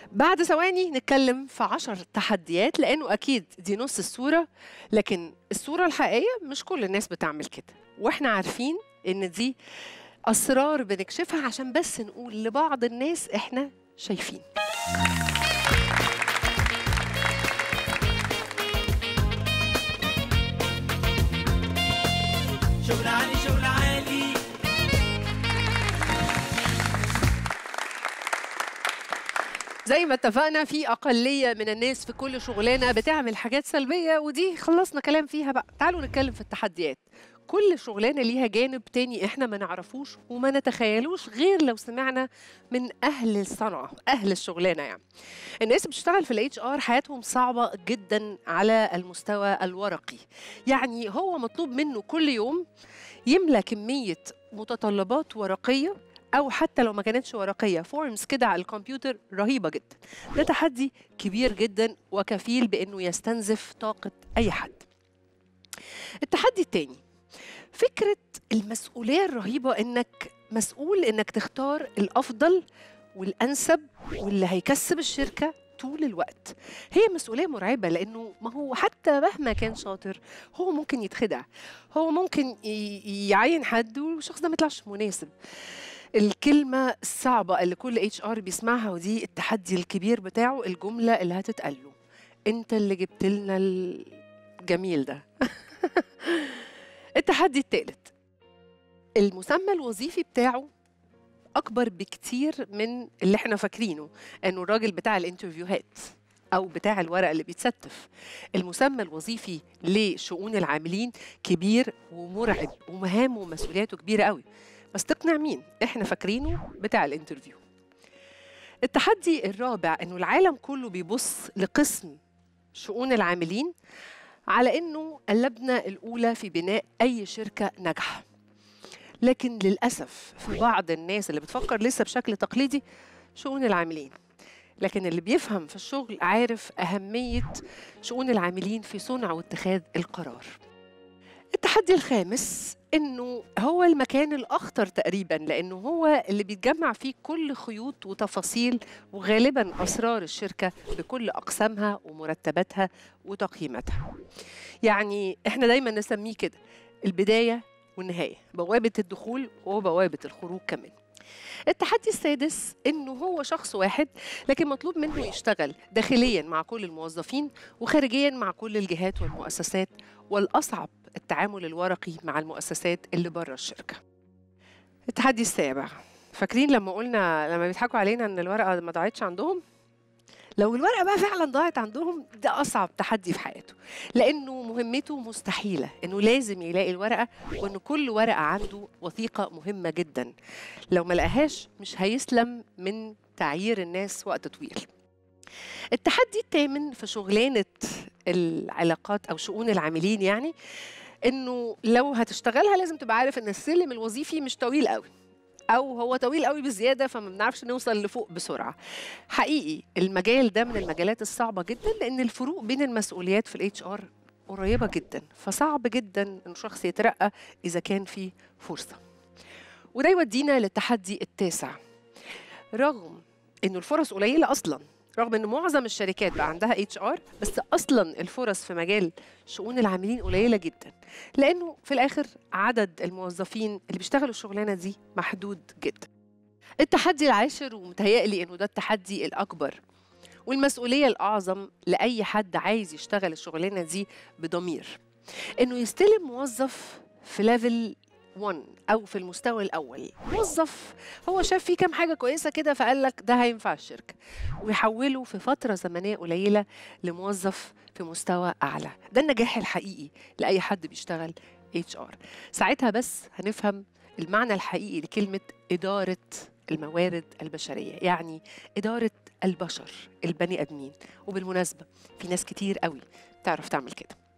بعد ثواني نتكلم في 10 تحديات، لأنه أكيد دي نص الصورة، لكن الصورة الحقيقية مش كل الناس بتعمل كده، وإحنا عارفين إن دي أسرار بنكشفها عشان بس نقول لبعض الناس إحنا شايفين. شغل عالي شغل عالي. زي ما اتفقنا في أقلية من الناس في كل شغلانة بتعمل حاجات سلبية، ودي خلصنا كلام فيها بقى. تعالوا نتكلم في التحديات. كل شغلانة ليها جانب تاني احنا ما نعرفوش وما نتخيلوش غير لو سمعنا من أهل الصنعة، أهل الشغلانة يعني. الناس اللي بتشتغل في الاتش ار حياتهم صعبة جدا على المستوى الورقي، يعني هو مطلوب منه كل يوم يملى كمية متطلبات ورقية، أو حتى لو ما كانتش ورقية فورمز كده على الكمبيوتر رهيبة جدا. ده تحدي كبير جدا وكفيل بأنه يستنزف طاقة أي حد. التحدي التاني فكرة المسؤولية الرهيبة، إنك مسؤول إنك تختار الأفضل والأنسب واللي هيكسب الشركة طول الوقت. هي مسؤولية مرعبة، لأنه ما هو حتى مهما كان شاطر هو ممكن يتخدع، هو ممكن يعين حد والشخص ده ما يطلعش مناسب. الكلمة الصعبة اللي كل اتش ار بيسمعها، ودي التحدي الكبير بتاعه، الجملة اللي هتتقال له: انت اللي جبت لنا الجميل ده. التحدي الثالث المسمى الوظيفي بتاعه أكبر بكتير من اللي احنا فاكرينه، إنه الراجل بتاع الانترفيوهات أو بتاع الورق اللي بيتستف. المسمى الوظيفي لشؤون العاملين كبير ومرعب، ومهامه ومسؤولياته كبيرة قوي، بس تقنع مين؟ احنا فاكرينه بتاع الانترفيو. التحدي الرابع إنه العالم كله بيبص لقسم شؤون العاملين على إنه اللبنة الأولى في بناء أي شركة ناجحة. لكن للأسف في بعض الناس اللي بتفكر لسه بشكل تقليدي شؤون العاملين، لكن اللي بيفهم في الشغل عارف أهمية شؤون العاملين في صنع واتخاذ القرار. التحدي الخامس إنه هو المكان الأخطر تقريباً، لأنه هو اللي بيتجمع فيه كل خيوط وتفاصيل وغالباً أسرار الشركة بكل أقسامها ومرتباتها وتقييماتها. يعني إحنا دايماً نسميه كده البداية والنهاية، بوابة الدخول وبوابة الخروج كمان. التحدي السادس إنه هو شخص واحد، لكن مطلوب منه يشتغل داخلياً مع كل الموظفين وخارجياً مع كل الجهات والمؤسسات، والأصعب التعامل الورقي مع المؤسسات اللي بره الشركة. التحدي السابع، فاكرين لما بيضحكوا علينا إن الورقة ما ضاعتش عندهم؟ لو الورقة بقى فعلا ضاعت عندهم، ده أصعب تحدي في حياته، لأنه مهمته مستحيلة، إنه لازم يلاقي الورقة، وإن كل ورقة عنده وثيقة مهمة جدا، لو ما لقاهاش مش هيسلم من تعيير الناس وقت طويل. التحدي الثامن في شغلانة العلاقات أو شؤون العاملين، يعني إنه لو هتشتغلها لازم تبقى عارف إن السلم الوظيفي مش طويل قوي، أو هو طويل قوي بزيادة فما بنعرفش نوصل لفوق بسرعة. حقيقي المجال ده من المجالات الصعبة جدا، لأن الفروق بين المسؤوليات في الاتش ار قريبة جدا، فصعب جدا إن شخص يترقى إذا كان في فرصة. وده يودينا للتحدي التاسع. رغم إنه الفرص قليلة أصلا، رغم إن معظم الشركات بقى عندها اتش ار، بس أصلا الفرص في مجال شؤون العاملين قليلة جدا، لأنه في الآخر عدد الموظفين اللي بيشتغلوا الشغلانة دي محدود جدا. التحدي العاشر، ومتهيألي إنه ده التحدي الأكبر والمسؤولية الأعظم لأي حد عايز يشتغل الشغلانة دي بضمير، إنه يستلم موظف في ليفل 1 أو في المستوى الأول، موظف هو شاف فيه كام حاجة كويسة كده فقال لك ده هينفع الشركة، ويحوله في فترة زمنية قليلة لموظف في مستوى أعلى. ده النجاح الحقيقي لأي حد بيشتغل HR. ساعتها بس هنفهم المعنى الحقيقي لكلمة إدارة الموارد البشرية، يعني إدارة البشر، البني آدمين. وبالمناسبة في ناس كتير قوي تعرف تعمل كده.